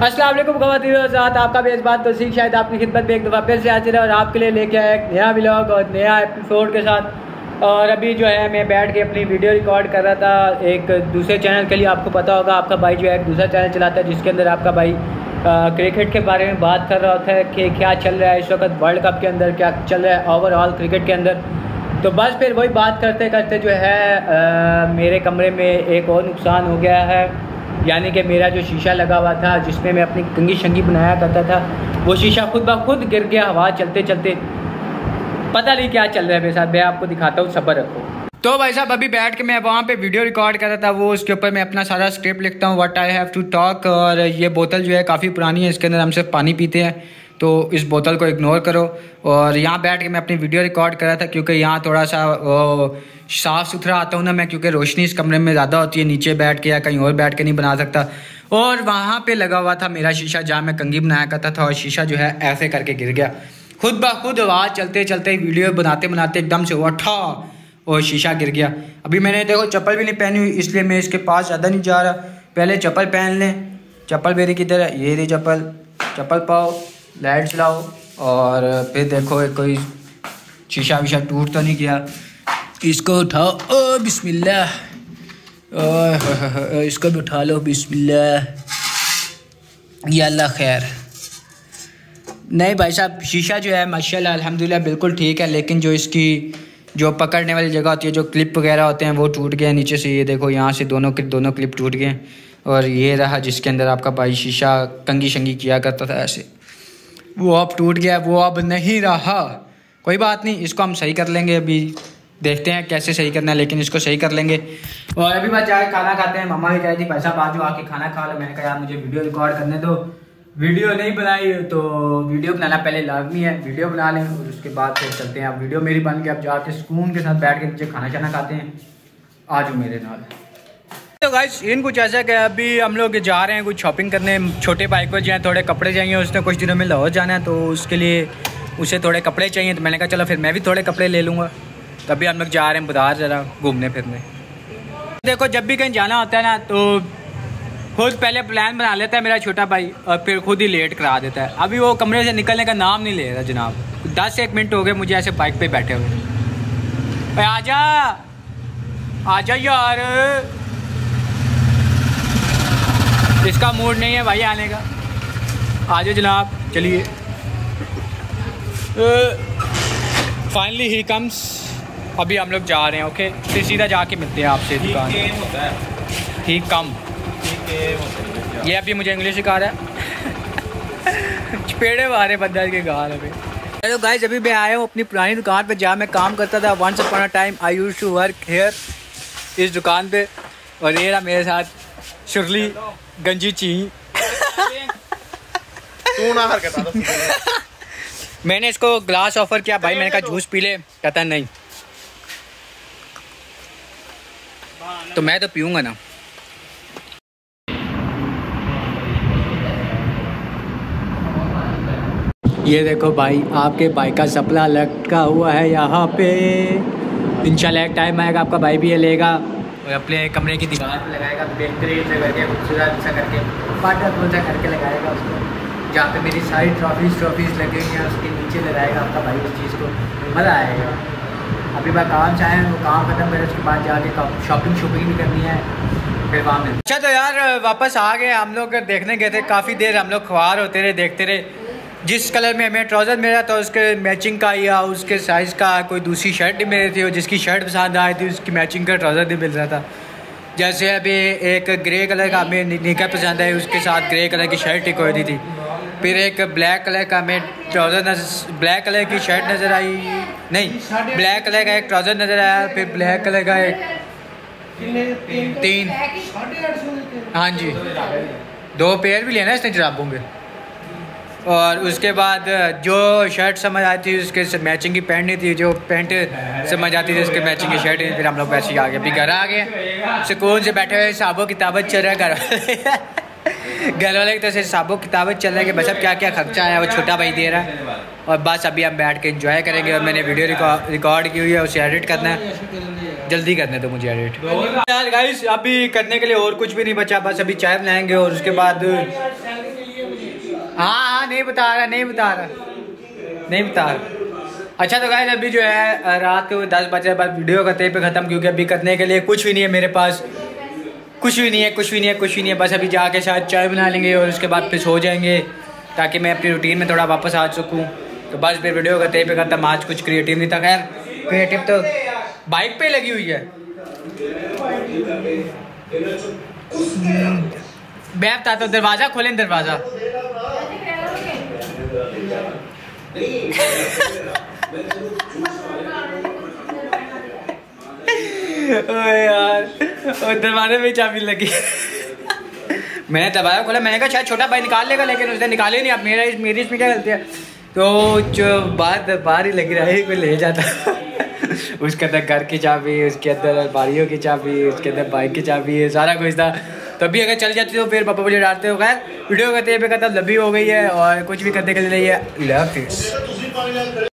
अस्सलाम वालेकुम ख़वातीन और हज़रात, आपका भी इस बात तो सीख शायद आपकी खिदमत में एक दफ़ा फिर से हाजिर है और आपके लिए लेके आया एक नया व्लॉग और नया एपिसोड के साथ। और अभी जो है मैं बैठ के अपनी वीडियो रिकॉर्ड कर रहा था एक दूसरे चैनल के लिए। आपको पता होगा आपका भाई जो है एक दूसरा चैनल चलाता है जिसके अंदर आपका भाई क्रिकेट के बारे में बात कर रहा होता है कि क्या चल रहा है इस वक्त वर्ल्ड कप के अंदर, क्या चल रहा है ओवरऑल क्रिकेट के अंदर। तो बस फिर वही बात करते करते जो है मेरे कमरे में एक और नुकसान हो गया है, यानी कि मेरा जो शीशा लगा हुआ था जिसमें मैं अपनी कंघी शंगी बनाया करता था वो शीशा खुद ब खुद गिर गया हवा चलते चलते। पता नहीं क्या चल रहा है मेरे साथ, मैं आपको दिखाता हूँ, सब्र रखो। तो भाई साहब अभी बैठ के मैं वहाँ पे वीडियो रिकॉर्ड कर रहा था, वो उसके ऊपर मैं अपना सारा स्क्रिप्ट लिखता हूँ what I have to talk. और ये बोतल जो है काफ़ी पुरानी है, इसके अंदर हम सिर्फ पानी पीते हैं, तो इस बोतल को इग्नोर करो। और यहाँ बैठ के मैं अपनी वीडियो रिकॉर्ड कर रहा था क्योंकि यहाँ थोड़ा सा साफ़ सुथरा आता हूँ ना मैं, क्योंकि रोशनी इस कमरे में ज़्यादा होती है, नीचे बैठ के या कहीं और बैठ के नहीं बना सकता। और वहाँ पे लगा हुआ था मेरा शीशा जहाँ मैं कंघी बनाया करता था, और शीशा जो है ऐसे करके गिर गया खुद ब खुद। आवाज़ चलते चलते वीडियो बनाते बनाते एकदम से उठा और शीशा गिर गया। अभी मैंने देखो चप्पल भी नहीं पहनी हुई, इसलिए मैं इसके पास ज़्यादा नहीं जा रहा। पहले चप्पल पहन लें। चप्पल मेरी किधर है? ये रही चप्पल। चप्पल पाओ, लाइट चलाओ, और फिर देखो कोई शीशा वीशा टूट तो नहीं गया। इसको उठाओ, ओ बिस्मिल्लाह, इसको भी उठा लो, बिस्मिल्लाह, या अल्लाह खैर। नहीं भाई साहब, शीशा जो है माशाल्लाह अल्हम्दुलिल्लाह बिल्कुल ठीक है, लेकिन जो इसकी जो पकड़ने वाली जगह होती है, जो क्लिप वगैरह होते हैं वो टूट गए नीचे से। ये देखो यहाँ से दोनों क्लिप टूट गए। और ये रहा जिसके अंदर आपका भाई शीशा कंघी शंगी किया करता था ऐसे, वो अब टूट गया, वो अब नहीं रहा। कोई बात नहीं, इसको हम सही कर लेंगे। अभी देखते हैं कैसे सही करना है, लेकिन इसको सही कर लेंगे। और अभी बस जाके खाना खाते हैं। मम्मा भी कह रही थी भाई साहब आज आके खाना खा लो। मैंने कहा यार मुझे वीडियो रिकॉर्ड करने दो, वीडियो नहीं बनाई तो वीडियो बनाना पहले लाजमी है, वीडियो बना लें और उसके बाद फिर चलते हैं। अब वीडियो मेरी बन के अब जाके सुकून के साथ बैठ के नीचे खाना शाना खाते हैं। आज मेरे नाल। तो गाइस इन कुछ ऐसा कि अभी हम लोग जा रहे हैं कुछ शॉपिंग करने। छोटे भाई को जो है थोड़े कपड़े चाहिए, उसने कुछ दिनों में लाहौर जाना है, तो उसके लिए उसे थोड़े कपड़े चाहिए। तो मैंने कहा चलो फिर मैं भी थोड़े कपड़े ले लूँगा। तभी हम लोग जा रहे हैं बाजार ज़रा घूमने फिरने। देखो जब भी कहीं जाना होता है ना तो खुद पहले प्लान बना लेता है मेरा छोटा भाई, और फिर खुद ही लेट करा देता है। अभी वो कमरे से निकलने का नाम नहीं ले रहा जनाब। 10-1 मिनट हो गए मुझे ऐसे बाइक पे बैठे हुए। आजा आजा यार, इसका मूड नहीं है भाई आने का। आजा जनाब, चलिए। Finally he comes. अभी हम लोग जा रहे हैं। ओके, फिर सीधा जाके मिलते हैं आपसे दुकान। ही कम, ये अभी मुझे इंग्लिश सिखा रहा है। चपेड़े मारे बंदर के गाल अभी। हेलो गाइस, अभी मैं आया हूँ अपनी पुरानी दुकान पे जहाँ मैं काम करता था। Once upon a time I used to work here, इस दुकान पे। और ये रहा मेरे साथ शुरली गंजी ची। मैंने इसको ग्लास ऑफर किया भाई, मैंने कहा जूस पी ले, कहता नहीं। तो मैं तो पीऊँगा ना। ये देखो भाई आपके भाई का सपना लटका हुआ है यहाँ पे। इंशाल्लाह एक टाइम आएगा आपका भाई भी ये लेगा और अपने कमरे की दीवार पे लगाएगा, बेहतरीन से करके, खूबसूरत सा करके, पाटा सा करके लगाएगा उसको। जहाँ पे मेरी सारी ट्रॉफीज़ लगेंगी उसके नीचे लगाएगा आपका भाई उस चीज़ को। मज़ा आएगा। अभी मैं काम चाहें वो काम ख़त्म करें, उसके बाद जाके शॉपिंग भी करनी है, फिर वहाँ में। अच्छा तो यार वापस आ गए हम लोग। देखने गए थे, काफ़ी देर हम लोग ख्वार होते रहे, देखते रहे। जिस कलर में हमें ट्राउज़र मिला था उसके मैचिंग का या उसके साइज़ का कोई दूसरी शर्ट नहीं मिली थी, और जिसकी शर्ट पसंद आई थी उसकी मैचिंग का ट्राउज़र नहीं मिल रहा था। जैसे अभी एक ग्रे कलर का हमें निकर पसंद आई, उसके साथ ग्रे कलर की शर्ट टिक हुई थी। फिर एक ब्लैक कलर का हमें ट्राउज़र ब्लैक कलर की शर्ट नज़र आई, नहीं ब्लैक कलर का एक ट्राउज़र नज़र आया। फिर ब्लैक कलर का एक 3, हाँ जी 2 पेयर भी लेना इसने जराबों के। और उसके बाद जो शर्ट समझ आती थी उसके मैचिंग की पैंट नहीं थी, जो पैंट समझ आती थी उसके मैचिंग की शर्ट नहीं। फिर हम लोग वैसे ही आ गए। अभी घर आ गए, सुकून से बैठे हुए, हिसाबो किताबत चल रहा है। घर वाले की तरफ से हिसाबो किताबत चल रहा है कि बस अब क्या क्या खर्चा आया वो छोटा भाई दे रहा है। और बस अभी हम बैठ के एंजॉय करेंगे। और मैंने वीडियो रिकॉर्ड की हुई है, उसे एडिट करना है, जल्दी करने दो मुझे एडिट। यार गाइस अभी करने के लिए और कुछ भी नहीं बचा, बस अभी चाय बनाएंगे और उसके बाद नहीं बता रहा अच्छा तो गाइस अभी जो है रात को 10 बजे बाद वीडियो करते पे ख़त्म, क्योंकि अभी करने के लिए कुछ भी नहीं है मेरे पास, कुछ भी नहीं है। बस अभी जाके शायद चाय बना लेंगे और उसके बाद फिर सो जाएंगे, ताकि मैं अपनी रूटीन में थोड़ा वापस आ सकूँ। तो बस फिर वीडियो करते पे ख़त्म। आज कुछ क्रिएटिव नहीं था, खैर क्रिएटिव तो बाइक पे लगी हुई है। मैं बताता हूँ, दरवाज़ा खोलें, दरवाज़ा यार और दरवाजे में चाबी लगी। मैंने दरवाजा खोला, मैंने कहा शायद छोटा भाई निकाल लेगा, लेकिन उसने निकाले नहीं। अब मेरी इसमें क्या गलती है? तो जो बाहर ही लगी रही, कोई ले जाता। उसके अंदर घर की चाबी, उसके अंदर अलमारियों की चाबी, उसके अंदर बाइक की चाबी है, सारा कुछ था। तो अभी अगर चल जाती तो फिर पापा मुझे डांटते हो। खैर वीडियो करते पे खत्म, लंबी हो गई है और कुछ भी करने के लिए नहीं है।